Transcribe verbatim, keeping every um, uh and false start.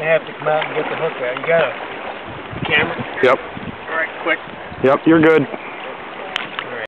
gonna have to come out and get the hook out. You got a camera? Yep. All right, quick. Yep, you're good.